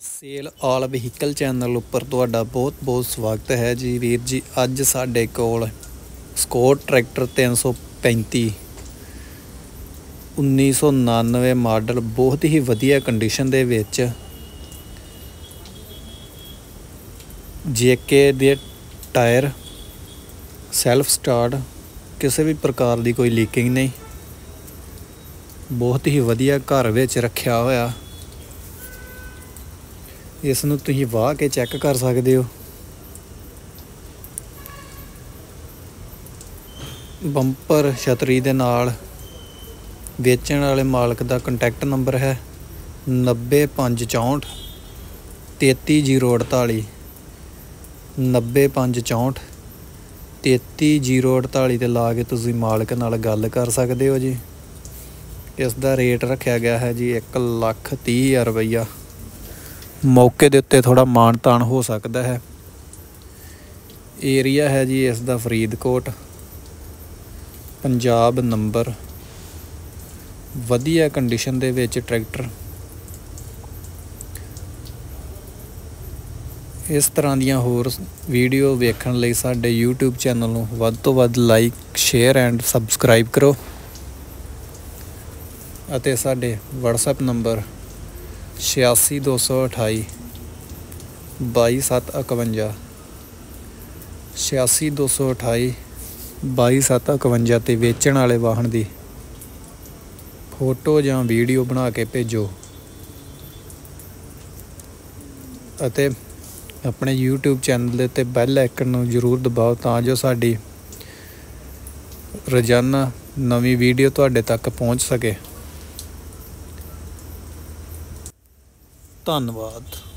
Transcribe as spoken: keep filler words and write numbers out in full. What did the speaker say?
Cell all vehicle channel उपर तुहाडा बहुत बहुत स्वागत है जी वीर जी। अज साडे कोल स्कॉट ट्रैक्टर तीन सौ पैंती उन्नीस सौ नानवे मॉडल बहुत ही वधिया कंडीशन दे विच J K tyre self start, किसी भी प्रकार की कोई लीकिंग नहीं, बहुत ही वधिया घर विच रखिया होया। इस नूं तुसीं वाह के चैक कर सकते हो। बंपर छतरी दे नाल वेचण वाले मालक का कंटैक्ट नंबर है नब्बे पंज चौंठ तेती जीरो अड़ताली नब्बे पंज चौंठ तेती जीरो अड़ताली ते ला के तुसीं मालक नाल गल कर सकते हो जी। इसका रेट रखा गया है जी एक लख तीह हज़ार रुपया। मौके दे उत्ते थोड़ा मान तान हो सकता है। एरिया है जी इसका फरीदकोट पंजाब नंबर। वधिया कंडीशन दे विच ट्रैक्टर। इस तरह दियां होर वीडियो वेखण लई साडे यूट्यूब चैनल नूं वध तो वध लाइक शेयर एंड सबसक्राइब करो अते साडे व्हाट्सएप नंबर छियासी दो सौ अठाई बाई सत्त इकवंजा छियासी दो सौ अठाई बाई सत्त इकवंजा ते वेचण वाले वाहन की फोटो या वीडियो बना के भेजो अते अपने यूट्यूब चैनल ते बैल आइकन नूं जरूर दबाओ तां जो साडी रोज़ाना नवीं वीडियो तुहाडे तक पहुँच सके। धन्नवाद।